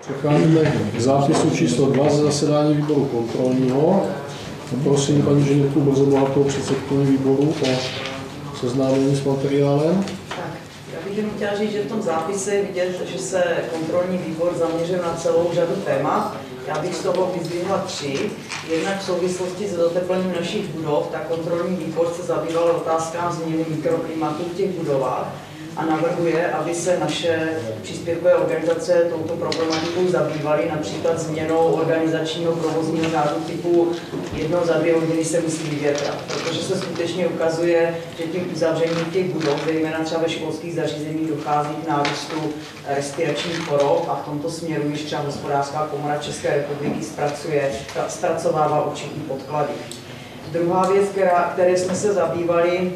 Přecházíme k zápisu číslo 2 z zasedání výboru kontrolního. Prosím paní Ženitku Brzobohatou, předsedkyni výboru, o seznámení s materiálem. Tak, já bych jenom chtěla říct, že v tom zápise je vidět, že se kontrolní výbor zaměřil na celou řadu témat. Já bych z toho vyzdvihla 3. Jednak v souvislosti s zateplením našich budov, tak kontrolní výbor se zabýval otázkám změny mikroklimatu v těch budovách a navrhuje, aby se naše příspěvkové organizace touto problematikou zabývaly, například změnou organizačního provozního řádu typu 1 za 2 hodiny se musí vyvětrat, protože se skutečně ukazuje, že tím uzavřením těch budov, zejména třeba ve školských zařízeních, dochází k nárůstu respiračních chorob a v tomto směru již třeba Hospodářská komora České republiky zpracovává určitý podklady. Druhá věc, které jsme se zabývali,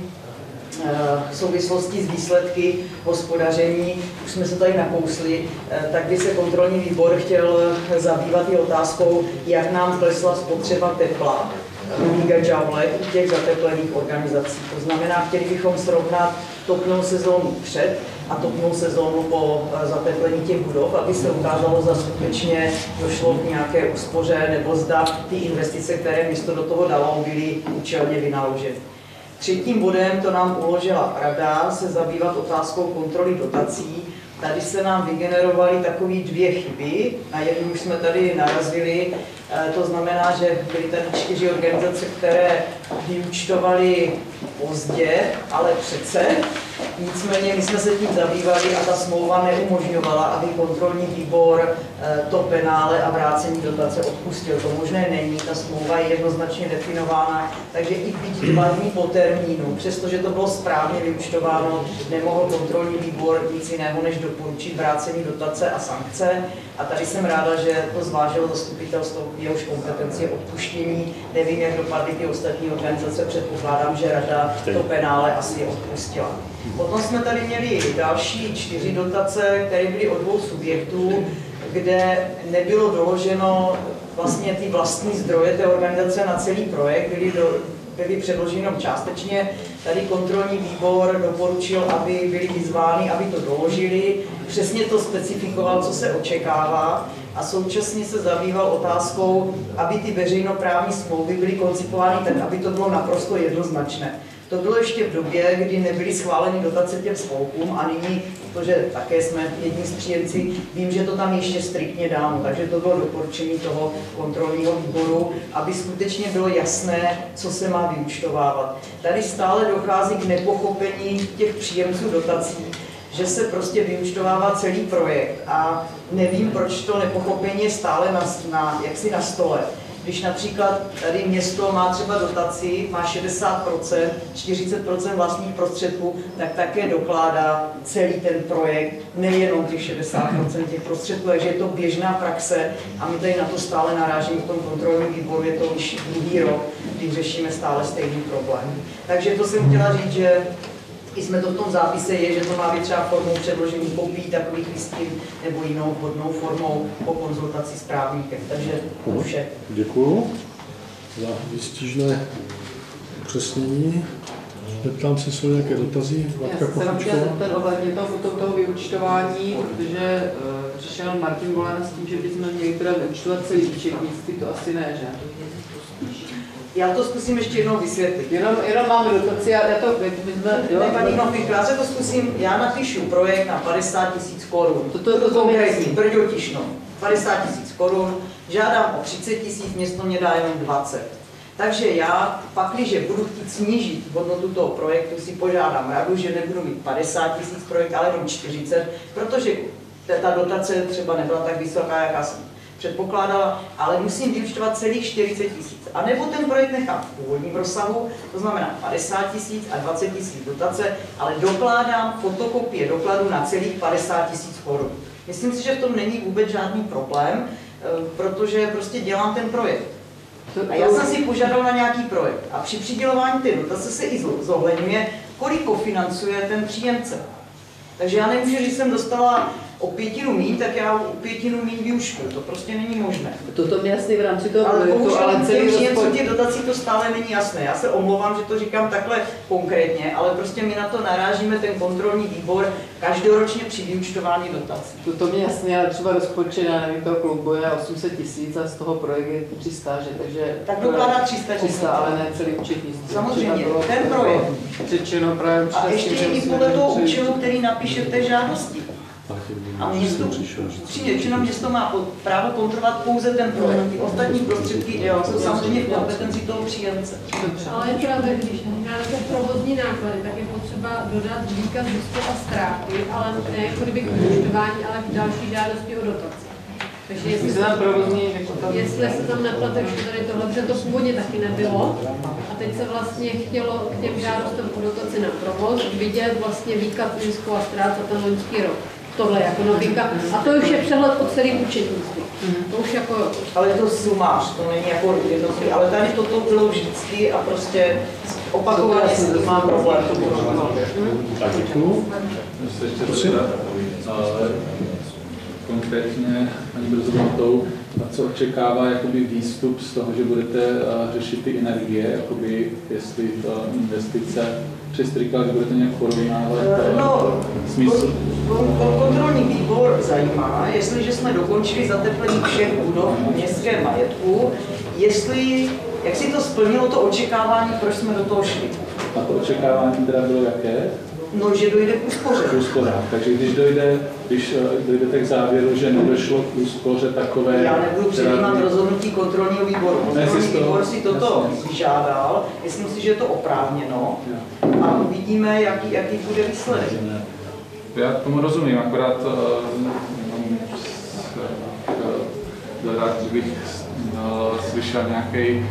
v souvislosti s výsledky hospodaření, už jsme se tady nakousli, tak by se kontrolní výbor chtěl zabývat i otázkou, jak nám klesla spotřeba tepla v gigajoulech u těch zateplených organizací. To znamená, chtěli bychom srovnat topnou sezónu před a topnou sezónu po zateplení těch budov, aby se ukázalo, zda skutečně došlo k nějaké úspoře, nebo zda ty investice, které město do toho dalo, byly účelně vynaloženy. Třetím bodem, to nám uložila rada, se zabývat otázkou kontroly dotací. Tady se nám vygenerovaly takové 2 chyby, na jednu už jsme tady narazili, to znamená, že byly tady 4 organizace, které vyúčtovaly pozdě, ale přece. Nicméně my jsme se tím zabývali a ta smlouva neumožňovala, aby kontrolní výbor to penále a vrácení dotace odpustil. To možné není, ta smlouva je jednoznačně definována, takže i byť 2 dny po termínu, přestože to bylo správně vyúčtováno, nemohl kontrolní výbor nic jiného, než doporučit vrácení dotace a sankce. A tady jsem ráda, že to zvážilo zastupitelstvo, jehož kompetenci je odpuštění. Nevím, jak dopadly ty ostatní organizace, předpokládám, že rada to penále asi odpustila. Potom jsme tady měli další 4 dotace, které byly od 2 subjektů, kde nebylo doloženo vlastně ty vlastní zdroje té organizace na celý projekt, byly předloženy jenom částečně. Tady kontrolní výbor doporučil, aby byli vyzváni, aby to doložili, přesně to specifikoval, co se očekává a současně se zabýval otázkou, aby ty veřejnoprávní smlouvy byly koncipovány tak, aby to bylo naprosto jednoznačné. To bylo ještě v době, kdy nebyly schváleny dotace těm spolkům a nyní, protože také jsme jedni z příjemci, vím, že to tam ještě striktně dáno, takže to bylo doporučení toho kontrolního výboru, aby skutečně bylo jasné, co se má vyúčtovávat. Tady stále dochází k nepochopení těch příjemců dotací, že se prostě vyúčtovává celý projekt a nevím, proč to nepochopení je stále jaksi na stole. Když například tady město má třeba dotaci, má 60%, 40% vlastních prostředků, tak také dokládá celý ten projekt, nejenom těch 60% těch prostředků, takže je to běžná praxe a my tady na to stále narážíme v tom kontrolním výboru, je to už 2. rok, kdy řešíme stále stejný problém. Takže to jsem chtěla říct, že i jsme to v tom zápise je, že to má být třeba formou předložení kopií takových listin nebo jinou vhodnou formou po konzultaci s právníkem. Takže to vše. Děkuju za výstižné upřesnění. Zeptám se, jsou nějaké dotazy? Já jsem chtěla zeptat ohledně toho vyúčtování, protože přišel Martin Volán s tím, že bychom měli teda vyúčtovat celý účetnictví, to asi ne, že? Já to zkusím ještě jednou vysvětlit. Jenom máme dotaci a já to... Paní Knoflík, já se to zkusím, já napíšu projekt na 50 000 korun. To konkrétní, Brďo Tišno, 50 000 korun, žádám o 30 000, město mě dá jenom 20. Takže já, pakliže budu chtít snížit hodnotu toho projektu, si požádám radu, že nebudu mít 50 000 projekt, ale jenom 40, protože ta dotace třeba nebyla tak vysoká, jaká jsem předpokládala, ale musím vyúčtovat celých 40 000. A nebo ten projekt nechám v původním rozsahu, to znamená 50 000 a 20 000 dotace, ale dokládám fotokopie dokladu na celých 50 000 korun. Myslím si, že v tom není vůbec žádný problém, protože prostě dělám ten projekt. A já jsem si požádal na nějaký projekt a při přidělování té dotace se i zohledňuje, kolik kofinancuje ten příjemce. Takže já nemůžu, že jsem dostala o 5 míň, tak já o 5 míň vyučtuju. To prostě není možné. To mi jasný v rámci toho Ale projektu, bohužel ale celý příjemcům rozpočet. těch dotací to stále není jasné. Já se omlouvám, že to říkám takhle konkrétně, ale prostě my na to narážíme ten kontrolní výbor každoročně při vyúčtování dotací. To mě jasně, ale třeba rozpočet, já nevím, toho klubu je 800 000 a z toho projekt je 300, že, takže... Tak dokládá 300 000. 300, ale ne celý účetnictví. Samozřejmě, ten projekt. Řečeno právě A ještě i podle toho účelu, který napíše v té žádosti. A město, většinou město má právo kontrolovat pouze ten projekt. Ty ostatní prostředky jsou samozřejmě v kompetenci toho příjemce. Ale je pravda, když žádáte provozní náklady, tak je potřeba dodat výkaz zisku a ztráty, ale ne jako kdyby k účtování, ale k další žádosti o dotaci. Takže jestli se tam neplete všechno tady tohle, protože to původně taky nebylo. A teď se vlastně chtělo k těm žádostem o dotaci na provoz vidět vlastně výkaz zisku a ztrát za ten loňský rok. Tohle jako novinka. A to už je přehled po celém účetnictví. To už jako jo. Ale je to sumář, to není jako jednotlivý. Ale tady toto bylo vždycky a prostě opakovaně se to má problém. Tak děkuju. Prosím. Konkrétně paní Brzobohatou, co očekává jakoby výstup z toho, že budete řešit ty energie, jakoby jestli to investice, přes říkal, že budete nějak porovnávat smysl? Kontrolní výbor zajímá, jestliže jsme dokončili zateplení všech budov v městském majetku, jak si to splnilo to očekávání, proč jsme do toho šli. A to očekávání teda bylo jaké? No, že dojde k úspoře. Takže když dojdete k závěru, že nedošlo k úspoře takové... Já nebudu předjímat rozhodnutí kontrolního výboru. Kontrolní výbor si toto vyžádal, myslím si, že je to oprávněno a uvidíme, jaký bude výsledek. Já tomu rozumím, akorát rád bych slyšel nějaký,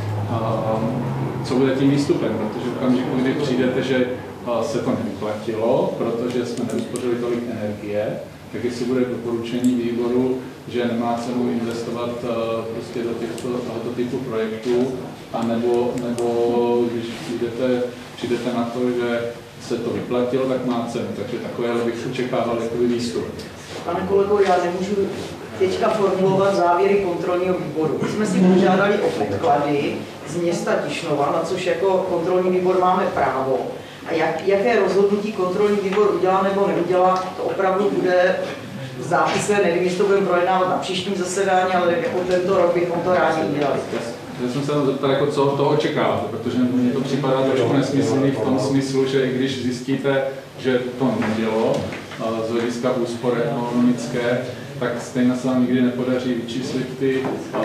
co bude tím výstupem, protože v okamžiku, kdy přijdete, že se to nevyplatilo, protože jsme neuspořili tolik energie, tak jestli bude doporučení výboru, že nemá cenu investovat prostě do tohoto typu projektů, anebo když přijdete na to, že se to vyplatilo, tak má cenu. Takže takové bych očekával jakoby výstup. Pane kolego, já nemůžu teďka formulovat závěry kontrolního výboru. My jsme si požádali o podklady z města Tišnova, na což jako kontrolní výbor máme právo. A jaké rozhodnutí kontrolní výbor udělá nebo neudělá, to opravdu bude v zápise, nevím, jestli to budeme projednávat na příštím zasedání, ale jako tento rok bychom to rádi udělali. Já jsem se zeptal, jako co toho očekáváte, protože mně to připadá trošku nesmyslný v tom smyslu, že i když zjistíte, že to nedělo z hlediska úspor ekonomické, tak stejně se vám nikdy nepodaří vyčíslit ty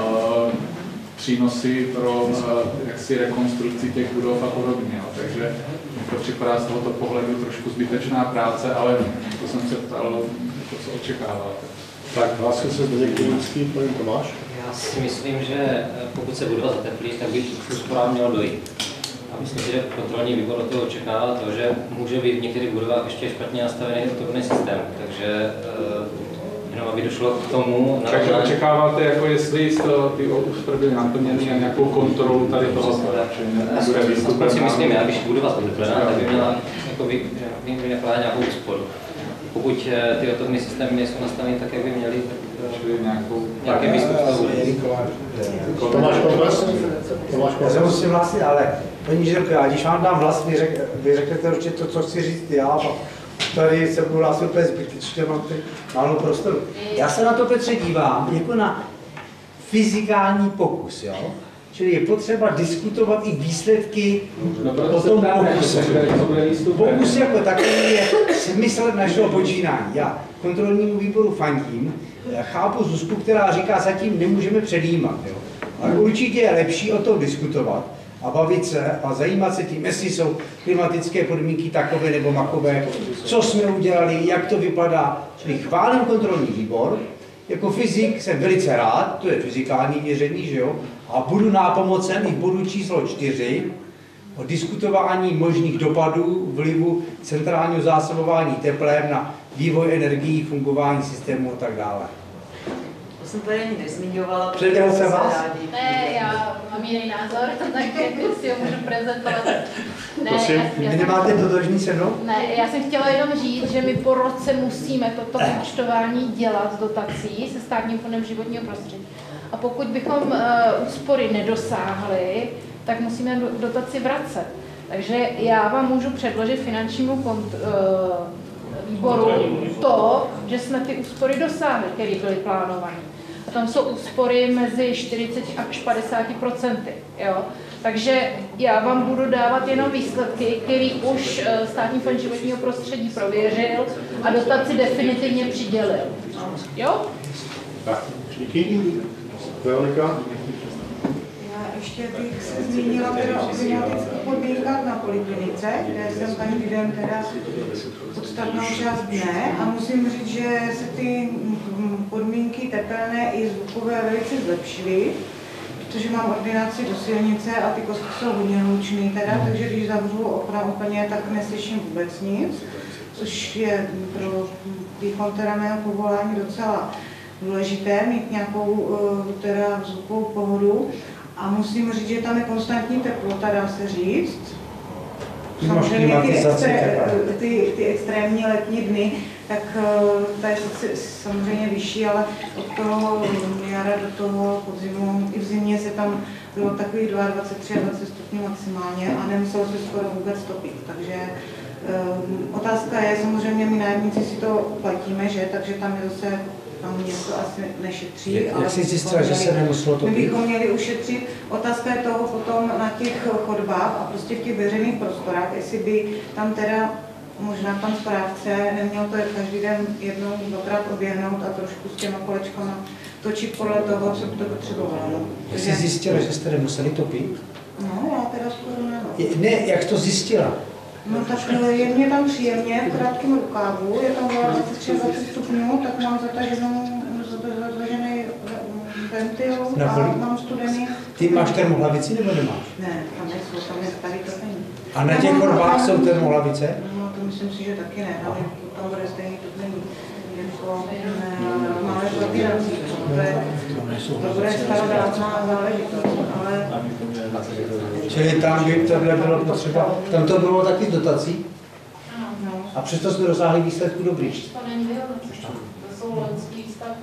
přínosy pro jaksi rekonstrukci těch budov a podobně. Takže mi to připadá z tohoto pohledu trošku zbytečná práce, ale to jsem se ptal, co očekáváte. Tak hlásil se Zdeněk Kounický, paní Tomáš. Já si myslím, že pokud se budova zateplí, tak by k úsporám mělo dojít. A myslím si, že kontrolní výbor od toho očekává to, že může být v některých budovách ještě špatně nastavený topný systém. Takže jenom aby došlo k tomu... Takže očekáváte, jako jestli ty úspory byly naplněny a nějakou kontrolu tady toho? Já si myslím, že když budova zateplená, tak by měla vynakládat nějakou úsporu. Pokud ty otovní systémy nejsou nastaveny tak, jak by měly, nějaký výstup z toho. Tomáš Pavles? Já se musím vlastně, ale paní Žilko, já když vám dám vlast, vy řeknete určitě to, co chci říct já, a tady se budu hlásit úplně zbytečně, mám tady málo prostoru. Já se na to, Petře, dívám jako na fyzikální pokus, jo? Čili je potřeba diskutovat i výsledky o tom pokuse. Pokus jako takový je smyslem našeho počínání. Já kontrolnímu výboru fandím, chápu Zuzku, která říká, zatím nemůžeme předjímat. Jo? Ale určitě je lepší o tom diskutovat a bavit se a zajímat se tím, jestli jsou klimatické podmínky takové nebo makové, co jsme udělali, jak to vypadá. Čili chválím kontrolní výbor. Jako fyzik jsem velice rád, to je fyzikální měření, že jo? A budu nápomocen i v bodu číslo 4 o diskutování možných dopadů vlivu centrálního zásobování teplem na vývoj energií, fungování systému a tak dále. To jsem tady ani nezmiňovala, Předělal jsem vás? rádi. Ne, já mám jiný názor, takže si ho můžu prezentovat. Ne, Prosím. Vy nemáte totožný se mnou? Ne, já jsem chtěla jenom říct, že my po roce musíme toto účtování dělat z dotací se Státním fondem životního prostředí. A pokud bychom úspory nedosáhli, tak musíme dotaci vracet. Takže já vám můžu předložit finančnímu výboru to, že jsme ty úspory dosáhli, které byly plánované. A tam jsou úspory mezi 40 až 50%. Jo? Takže já vám budu dávat jenom výsledky, který už Státní fond životního prostředí prověřil a dotaci definitivně přidělil. Jo? Tak, díky. Veronika? Já ještě bych se zmínila teda o klimatických podmínkách na poliklinice, kde jsem každý den teda podstatnou část dne a musím říct, že se ty podmínky tepelné i zvukové velice zlepšily, protože mám ordinaci do silnice a ty kostky jsou hodně hlučný teda, takže když zavřu okna úplně, tak neslyším vůbec nic, což je pro výkon teda mého povolání docela důležité, mít nějakou teda zvukovou pohodu. A musím říct, že tam je konstantní teplota, dá se říct. Samozřejmě ty extrémní letní dny, tak ta je samozřejmě vyšší, ale od toho jara do toho podzimu, i v zimě se tam bylo takových 22-23 stupňů maximálně a nemuselo se skoro vůbec topit. Takže otázka je, samozřejmě my nájemníci si to platíme, že? Takže tam je zase tam něco asi nešetří. Jak jsi zjistila, že se nemuselo topit? My bychom měli ušetřit. Otázka je toho potom na těch chodbách a prostě v těch veřejných prostorách, jestli by tam teda možná pan správce neměl to každý den jednou, dvakrát oběhnout a trošku s těma kolečkama točit podle toho, co by to potřebovalo. Jak jsi zjistila, že jste nemuseli topit? No, já teda skoro ne. Ne, jak to zjistila? No tak je mě tam příjemně, v krátkém rukávu, je tam 23-20 stupňů, tak mám zatažený ventil a mám studený. Ty máš termohlavici nebo nemáš? Ne, tam nejsou, tam je starý topení. A na těch chodbách jsou termohlavice? No to myslím si, že taky ne, tam bude stejný topení. Jako máme platinací, to bude starodávná záležitost, ale... Čili tam by tohle bylo potřeba, tam to bylo taky z dotací? No. A přesto jsme dosáhli výsledku dobrý. To není vyhodnoceno, to jsou loňský výstavby.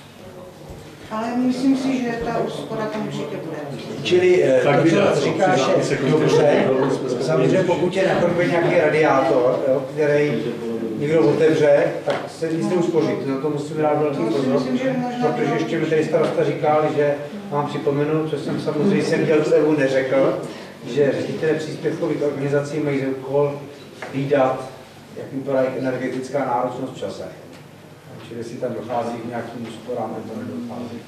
Ale myslím si, že ta úspora tam určitě bude. Čili Tak to říkáš, že dobře, samozřejmě pokud je na chodbě nějaký radiátor, jo, který někdo otevře, tak se nic neuspoří. Na to musíme dát velký pozor, protože ještě mi tady starosta říkal, že mám připomenout, co jsem samozřejmě jsem dělal tu Evu neřekl, že ředitelé příspěvkových organizací mají za úkol hlídat, jak vypadá energetická náročnost v čase. Čili jestli tam dochází k nějakým úsporám, nebo nedochází.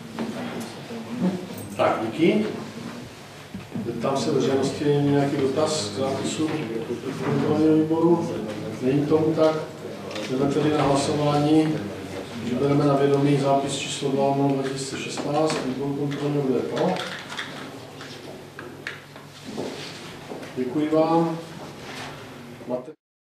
Tak, díky. Zeptám se veřejnosti, nějaký dotaz k zápisu kontrolního výboru. Není tomu tak. Jdeme tedy na hlasování, že bereme na vědomí zápis číslo 2/2016 výboru kontrolního, kdo je pro. Děkuji vám.